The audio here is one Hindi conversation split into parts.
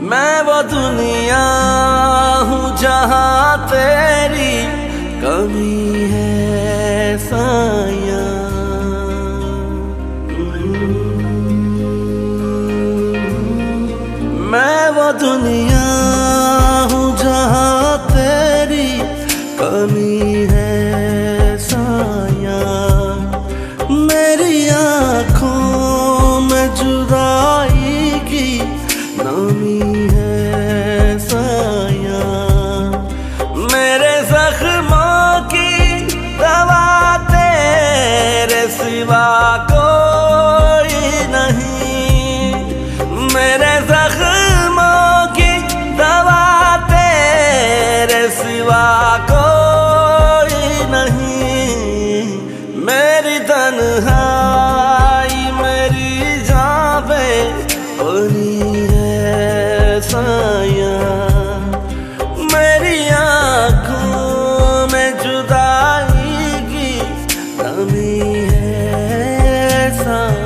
मैं वो दुनिया हूँ जहाँ तेरी कमी है साया। मैं वो दुनिया हूँ जहाँ तेरी कमी है साया। मेरी आँखों में जुदाई की नमी है साया। मेरे जख्मों की दवा तेरे सिवा कोई नहीं। मेरे जख्मों की दवा तेरे सिवा कोई नहीं। मेरी तन्हाई मेरी जान पे बनी है साया। मेरी आँखों में जुदाई की कमी है साया।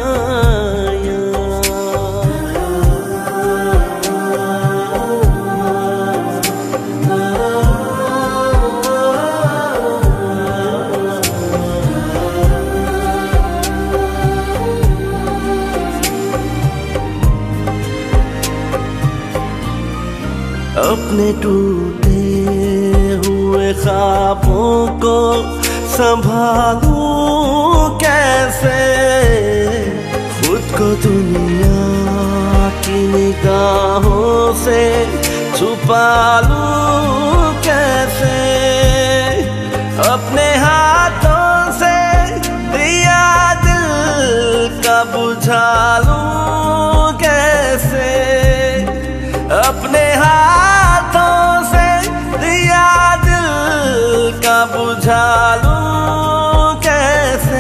अपने टूटे हुए ख्वाबों को संभालूं कैसे। खुद को दुनिया की निगाहों से छुपा लूं कैसे। अपने हाथों से दिया दिल का बुझा लूं कैसे। अपने हाथों से दिया दिल का बुझा लूं कैसे।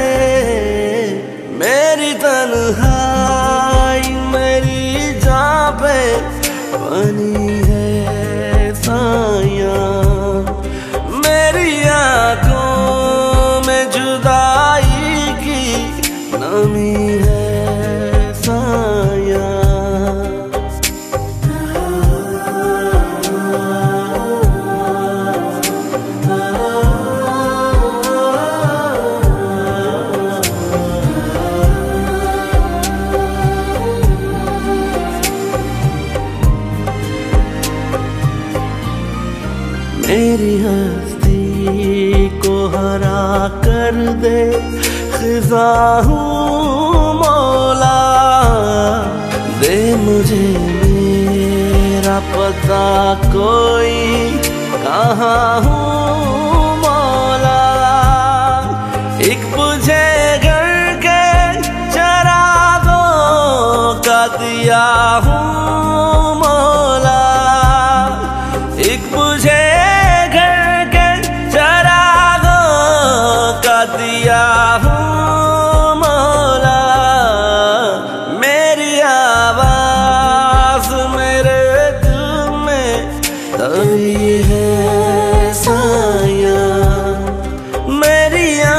मेरी तन्हाई मेरी जान पे बनी है साया। मेरी आँखों में जुदाई की नमी है साया। मेरी हस्ती को हरा कर दे खिज़ा हूँ मौला। दे मुझे मेरा पता कोई कहाँ हूँ मौला। एक बुझे घर के चरागों का दिया हूँ मौला। एक बुझे दिया हूँ मौला। मेरी आवाज़ मेरे दिल में दबी है साया। मेरी